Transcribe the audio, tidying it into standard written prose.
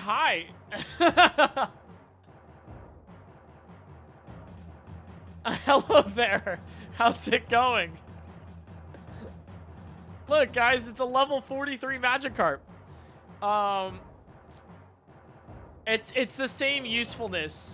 hi. Hello there. How's it going? Look, guys, it's a level 43 Magikarp. It's the same usefulness